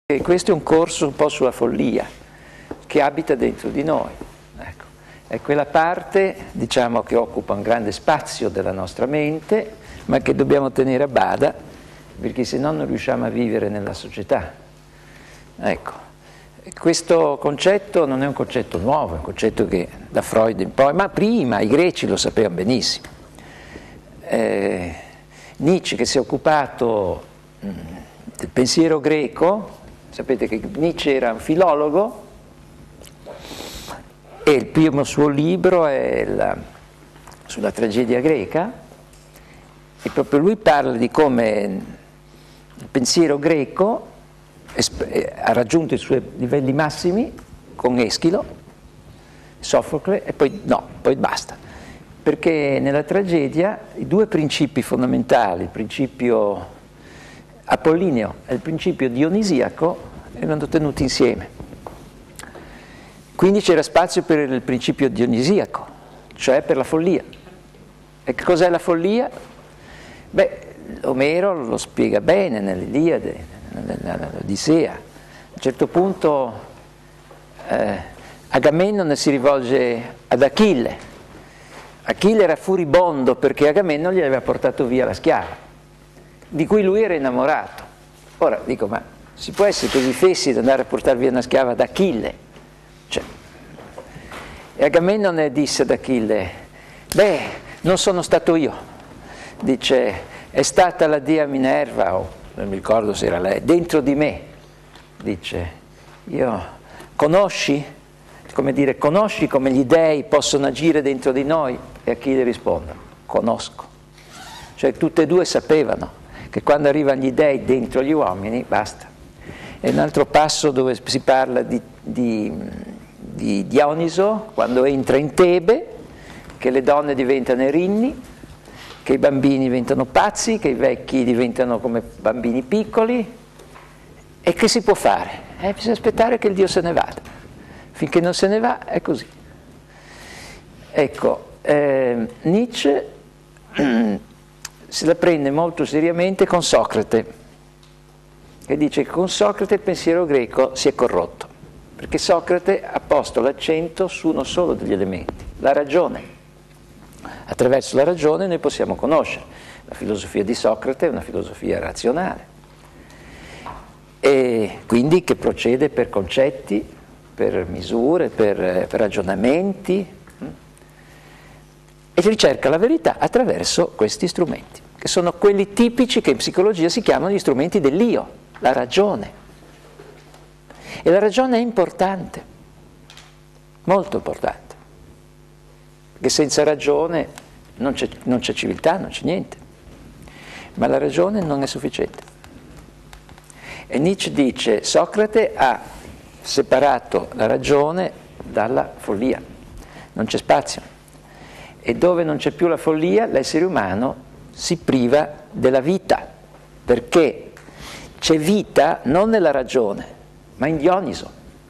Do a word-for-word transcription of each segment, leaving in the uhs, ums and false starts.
E questo è un corso un po' sulla follia che abita dentro di noi. Ecco. È quella parte, diciamo, che occupa un grande spazio della nostra mente, ma che dobbiamo tenere a bada, perché se no non riusciamo a vivere nella società. Ecco. Questo concetto non è un concetto nuovo, è un concetto che da Freud in poi, ma prima i greci lo sapevano benissimo. Eh, Nietzsche, che si è occupato mh, del pensiero greco, sapete che Nietzsche era un filologo e il primo suo libro è la, sulla tragedia greca, e proprio lui parla di come il pensiero greco ha raggiunto i suoi livelli massimi con Eschilo, Sofocle, e poi no, poi basta. Perché nella tragedia i due principi fondamentali, il principio apollineo e il principio dionisiaco, erano tenuti insieme. Quindi c'era spazio per il principio dionisiaco, cioè per la follia. E che cos'è la follia? Beh, Omero lo spiega bene nell'Iliade, nell'Odissea. A un certo punto eh, Agamennone si rivolge ad Achille. Achille era furibondo perché Agamennone gli aveva portato via la schiava, di cui lui era innamorato. Ora dico, ma si può essere così fessi da andare a portare via una schiava ad Achille? Cioè, e Agamennone disse ad Achille, beh, non sono stato io, dice, è stata la dea Minerva, o non mi ricordo se era lei, dentro di me, dice, io, conosci, come dire, conosci come gli dei possono agire dentro di noi? E Achille risponde, conosco. Cioè tutte e due sapevano che quando arrivano gli dei dentro gli uomini, basta. È un altro passo dove si parla di, di, di Dioniso, quando entra in Tebe, che le donne diventano erinni, che i bambini diventano pazzi, che i vecchi diventano come bambini piccoli. E che si può fare? Eh, bisogna aspettare che il Dio se ne vada. Finché non se ne va è così. Ecco, eh, Nietzsche se la prende molto seriamente con Socrate, che dice che con Socrate il pensiero greco si è corrotto, perché Socrate ha posto l'accento su uno solo degli elementi, la ragione. Attraverso la ragione noi possiamo conoscere. La filosofia di Socrate è una filosofia razionale, e quindi che procede per concetti, per misure, per, per ragionamenti, e ricerca la verità attraverso questi strumenti, che sono quelli tipici che in psicologia si chiamano gli strumenti dell'io, la ragione. E la ragione è importante, molto importante, perché senza ragione non c'è, non c'è civiltà, non c'è niente, ma la ragione non è sufficiente. E Nietzsche dice, Socrate ha separato la ragione dalla follia, non c'è spazio. E dove non c'è più la follia, l'essere umano si priva della vita, perché c'è vita non nella ragione, ma in Dioniso.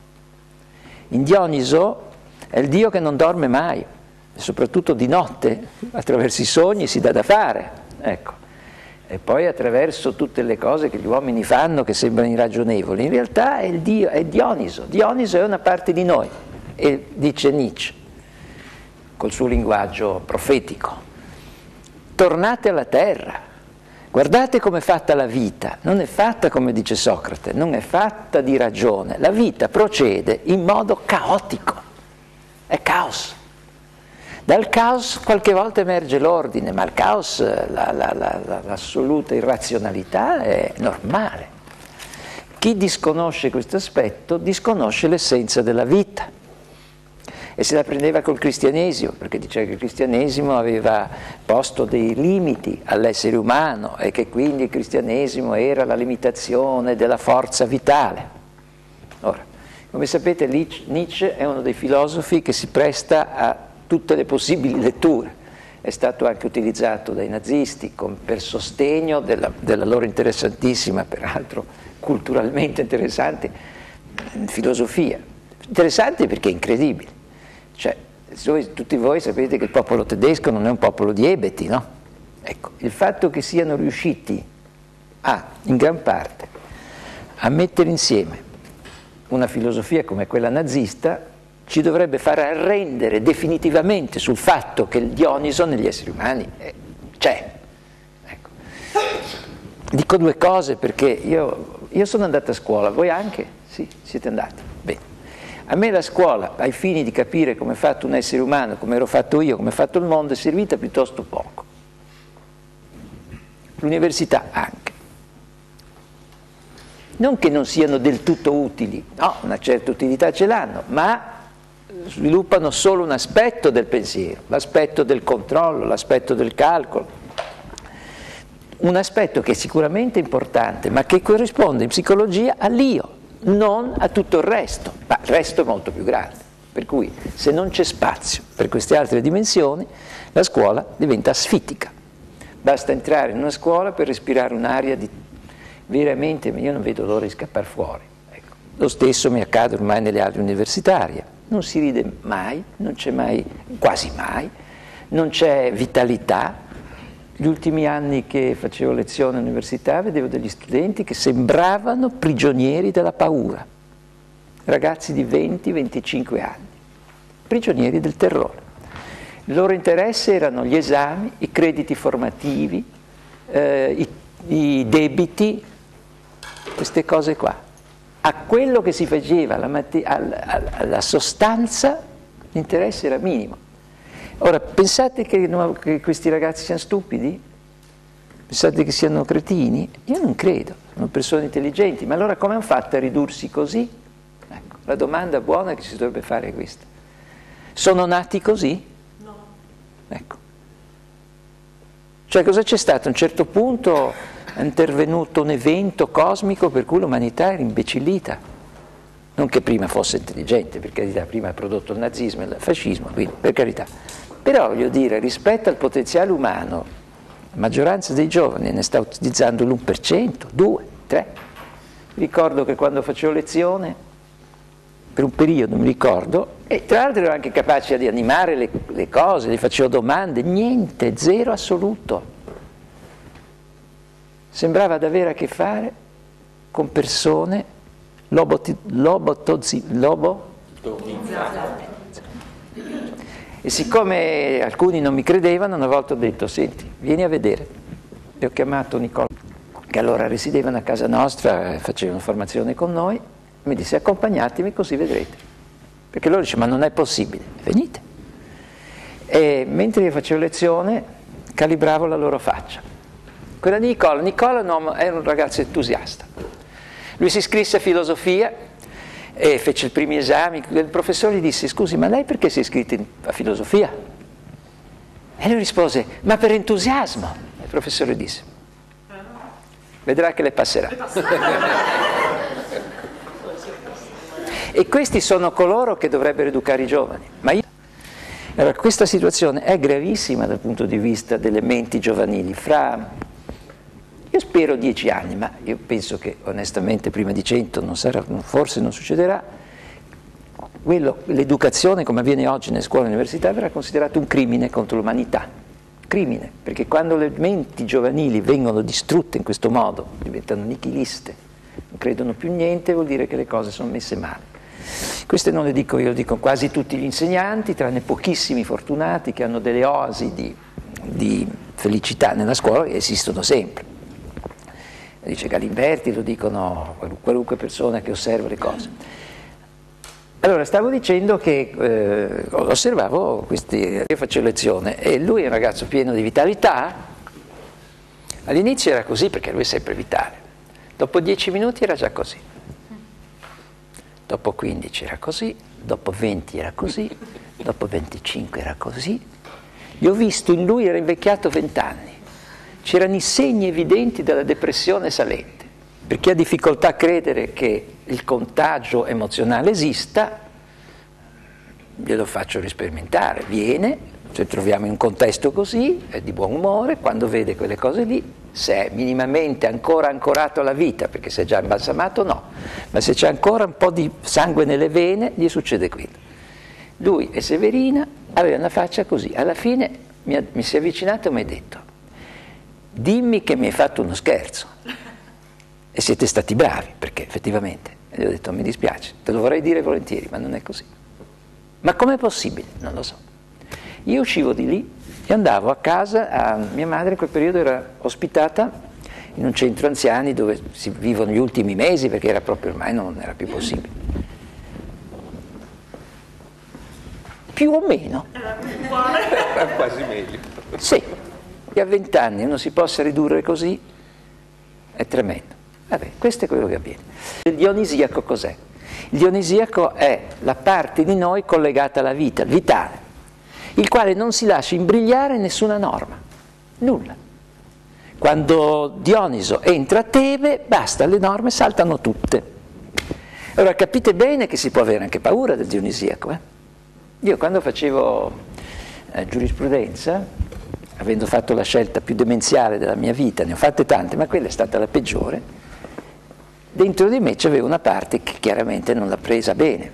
In Dioniso è il Dio che non dorme mai, e soprattutto di notte, attraverso i sogni si dà da fare, ecco. E poi attraverso tutte le cose che gli uomini fanno che sembrano irragionevoli, in realtà è il Dio, è Dioniso. Dioniso è una parte di noi, e dice Nietzsche, col suo linguaggio profetico, tornate alla terra, guardate com'è fatta la vita, non è fatta come dice Socrate, non è fatta di ragione, la vita procede in modo caotico, è caos. Dal caos qualche volta emerge l'ordine, ma il caos, la, la, la, la, l'assoluta irrazionalità è normale. Chi disconosce questo aspetto disconosce l'essenza della vita. E se la prendeva col cristianesimo, perché diceva che il cristianesimo aveva posto dei limiti all'essere umano e che quindi il cristianesimo era la limitazione della forza vitale. Ora, come sapete, Nietzsche è uno dei filosofi che si presta a tutte le possibili letture. È stato anche utilizzato dai nazisti con, per sostegno della, della loro interessantissima, peraltro culturalmente interessante, filosofia. Interessante perché è incredibile. Cioè, voi, tutti voi sapete che il popolo tedesco non è un popolo di ebeti, no? Ecco, il fatto che siano riusciti a, in gran parte, a mettere insieme una filosofia come quella nazista ci dovrebbe far arrendere definitivamente sul fatto che il Dioniso negli esseri umani c'è. Ecco. Dico due cose perché io, io sono andato a scuola, voi anche? Sì, siete andati? Bene. A me la scuola, ai fini di capire come è fatto un essere umano, come ero fatto io, come è fatto il mondo, è servita piuttosto poco. L'università anche. Non che non siano del tutto utili, no, una certa utilità ce l'hanno, ma sviluppano solo un aspetto del pensiero, l'aspetto del controllo, l'aspetto del calcolo, un aspetto che è sicuramente importante, ma che corrisponde in psicologia all'io, non a tutto il resto, ma il resto è molto più grande, per cui se non c'è spazio per queste altre dimensioni, la scuola diventa asfitica. Basta entrare in una scuola per respirare un'aria di veramente, io non vedo l'ora di scappare fuori. Ecco. Lo stesso mi accade ormai nelle altre universitarie, non si ride mai, non c'è mai, quasi mai, non c'è vitalità. Gli ultimi anni che facevo lezione all'università vedevo degli studenti che sembravano prigionieri della paura, ragazzi di venti venticinque anni, prigionieri del terrore. Il loro interesse erano gli esami, i crediti formativi, eh, i, i debiti, queste cose qua. A quello che si faceva, alla, alla, alla sostanza, l'interesse era minimo. Ora, pensate che, no, che questi ragazzi siano stupidi? Pensate che siano cretini? Io non credo, sono persone intelligenti, ma allora come hanno fatto a ridursi così? Ecco, la domanda buona che si dovrebbe fare è questa. Sono nati così? No. Ecco. Cioè cosa c'è stato? A un certo punto è intervenuto un evento cosmico per cui l'umanità era imbecillita. Non che prima fosse intelligente, per carità, prima ha prodotto il nazismo e il fascismo, quindi per carità. Però voglio dire, rispetto al potenziale umano, la maggioranza dei giovani ne sta utilizzando l'uno per cento, due, tre. Ricordo che quando facevo lezione, per un periodo mi ricordo, e tra l'altro ero anche capace di animare le, le cose, gli facevo domande, niente, zero assoluto. Sembrava di avere a che fare con persone lobotizzate. Lobo? E siccome alcuni non mi credevano, una volta ho detto, senti, vieni a vedere. E ho chiamato Nicola, che allora residevano a casa nostra, facevano formazione con noi, mi disse accompagnatemi così vedrete. Perché loro dicevano, ma non è possibile, venite. E mentre io facevo lezione, calibravo la loro faccia. Quella di Nicola, Nicola era un ragazzo entusiasta. Lui si iscrisse a filosofia, e fece i primi esami, il professore gli disse, scusi, ma lei perché si è iscritto a filosofia? E lui rispose, ma per entusiasmo. E il professore disse, vedrà che le passerà. E questi sono coloro che dovrebbero educare i giovani. Ma io... Allora, questa situazione è gravissima dal punto di vista delle menti giovanili. Fra... Io spero dieci anni, ma io penso che onestamente prima di cento non sarà, forse non succederà. L'educazione come avviene oggi nelle scuole e università verrà considerata un crimine contro l'umanità. Crimine, perché quando le menti giovanili vengono distrutte in questo modo, diventano nichiliste, non credono più niente, vuol dire che le cose sono messe male. Queste non le dico io, lo dicono quasi tutti gli insegnanti, tranne pochissimi fortunati che hanno delle oasi di, di felicità nella scuola che esistono sempre. Dice Galimberti, lo dicono qualunque persona che osserva le cose. Allora, stavo dicendo che eh, osservavo questi, io facevo lezione e lui è un ragazzo pieno di vitalità. All'inizio era così perché lui è sempre vitale, dopo dieci minuti era già così, dopo quindici era così, dopo venti era così, dopo venticinque era così. Gli ho visto in lui, era invecchiato vent'anni. C'erano i segni evidenti della depressione salente. Per chi ha difficoltà a credere che il contagio emozionale esista, glielo faccio risperimentare. Viene, se troviamo in un contesto così, è di buon umore, quando vede quelle cose lì, se è minimamente ancora ancorato alla vita, perché se è già imbalsamato no, ma se c'è ancora un po' di sangue nelle vene, gli succede quello. Lui e Severina avevano una faccia così. Alla fine mi, ha, mi si è avvicinato e mi ha detto, dimmi che mi hai fatto uno scherzo. E siete stati bravi, perché effettivamente, e gli ho detto, mi dispiace, te lo vorrei dire volentieri, ma non è così. Ma com'è possibile? Non lo so. Io uscivo di lì e andavo a casa, a mia madre in quel periodo era ospitata in un centro anziani dove si vivono gli ultimi mesi, perché era proprio ormai non era più possibile. Più o meno. Era quasi meglio. Sì, che a vent'anni uno si possa ridurre così è tremendo. Vabbè, questo è quello che avviene. Il dionisiaco cos'è? Il dionisiaco è la parte di noi collegata alla vita, il vitale, il quale non si lascia imbrigliare nessuna norma, nulla. Quando Dioniso entra a Tebe, basta, le norme saltano tutte. Allora capite bene che si può avere anche paura del dionisiaco. Eh? Io quando facevo eh, giurisprudenza, avendo fatto la scelta più demenziale della mia vita, ne ho fatte tante, ma quella è stata la peggiore, dentro di me c'aveva una parte che chiaramente non l'ha presa bene.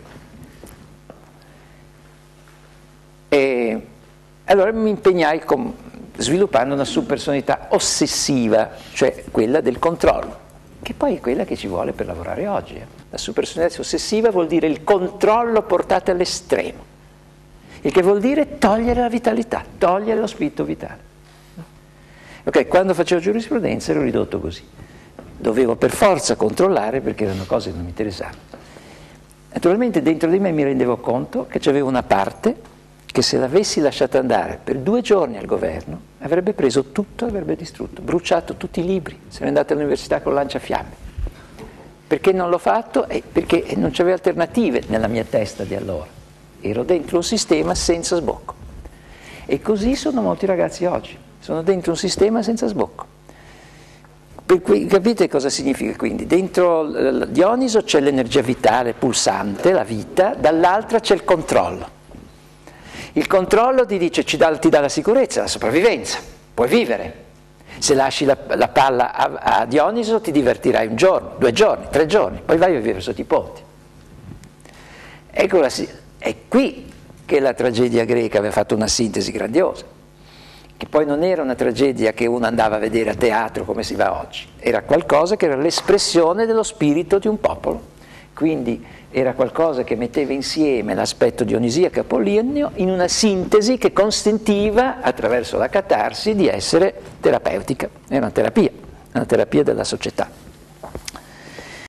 E allora mi impegnai con, sviluppando una subpersonalità ossessiva, cioè quella del controllo, che poi è quella che ci vuole per lavorare oggi. Eh. La subpersonalità ossessiva vuol dire il controllo portato all'estremo, il che vuol dire togliere la vitalità, togliere lo spirito vitale. Ok, quando facevo giurisprudenza ero ridotto così. Dovevo per forza controllare perché erano cose che non mi interessavano. Naturalmente dentro di me mi rendevo conto che c'avevo una parte che se l'avessi lasciata andare per due giorni al governo avrebbe preso tutto e avrebbe distrutto, bruciato tutti i libri, se n'è andato all'università con lanciafiamme. Perché non l'ho fatto? Eh, perché non c'aveva alternative nella mia testa di allora. Ero dentro un sistema senza sbocco. E così sono molti ragazzi oggi, sono dentro un sistema senza sbocco. Per cui, capite cosa significa quindi? Dentro Dioniso c'è l'energia vitale pulsante, la vita, dall'altra c'è il controllo. Il controllo ti dice, ci dà, ti dà la sicurezza, la sopravvivenza, puoi vivere. Se lasci la, la palla a, a Dioniso ti divertirai un giorno, due giorni, tre giorni, poi vai a vivere sotto i ponti. Ecco la, è qui che la tragedia greca aveva fatto una sintesi grandiosa. Che poi non era una tragedia che uno andava a vedere a teatro come si va oggi, era qualcosa che era l'espressione dello spirito di un popolo, quindi era qualcosa che metteva insieme l'aspetto dionisiaco e apollineo in una sintesi che consentiva, attraverso la catarsi, di essere terapeutica, era una terapia, una terapia della società.